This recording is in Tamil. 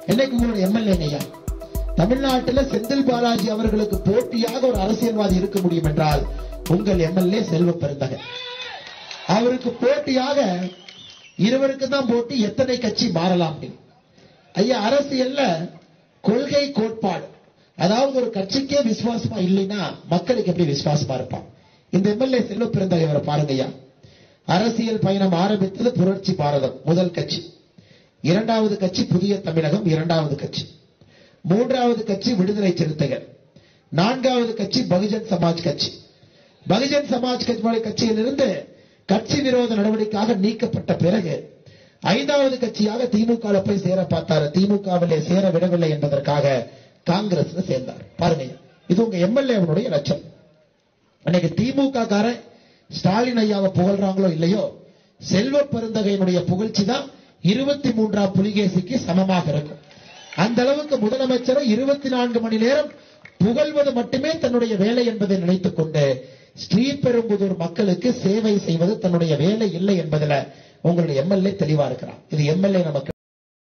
என்னைக்கு உங்களுடைய எம்எல்ஏ ஐயா? தமிழ்நாட்டில் செந்தில் பாலாஜி அவர்களுக்கு போட்டியாக ஒரு அரசியல்வாதி இருக்க முடியும் என்றால் உங்கள் எம்எல்ஏ செல்வ பெருந்தகை. அவருக்கு போட்டியாக இருவருக்கு தான் போட்டி, எத்தனை கட்சி மாறலாம். ஐயா, அரசியல்ல கொள்கை கோட்பாடு, அதாவது ஒரு கட்சிக்கே விசுவாசமா இல்லைன்னா மக்களுக்கு எப்படி விசுவாசமா இருப்பான்? இந்த எம்எல்ஏ செல்வ பெருந்தகை அவரை பாருங்க ஐயா. அரசியல் பயணம் ஆரம்பித்தது புரட்சி பாரதம் முதல் கட்சி, இரண்டாவது கட்சி புதிய தமிழகம் இரண்டாவது கட்சி, மூன்றாவது கட்சி விடுதலை சிறுத்தைகள், நான்காவது கட்சி பகுஜன் சமாஜ் கட்சி. பகுஜன் சமாஜ் கட்சியிலிருந்து கட்சி விரோத நடவடிக்கையாக நீக்கப்பட்ட பிறகு ஐந்தாவது கட்சியாக திமுக போய் சேர பார்த்தாரு. திமுகவிலே சேர விடவில்லை என்பதற்காக காங்கிரஸ்ல சேர்ந்தார். பாருங்க, இது உங்க எம்எல்ஏ லட்சம். அன்னைக்கு திமுக காரன் ஸ்டாலின் ஐயாவை புகழ்றாங்களோ இல்லையோ, செல்வ பெருந்தகையினுடைய புகழ்ச்சி தான் 23ஆம் புலிகேசிக்கு சமமாக இருக்கும். அந்த அளவுக்கு முதலமைச்சரை 24 மணி நேரம் புகழ்வது மட்டுமே தன்னுடைய வேலை என்பதை நினைத்துக் கொண்டு ஸ்ரீபெரும்புதூர் மக்களுக்கு சேவை செய்வது தன்னுடைய வேலை இல்லை என்பதில் உங்களுடைய எம்எல்ஏ தெளிவா இருக்கிறார். இது எம்எல்ஏ நமக்கு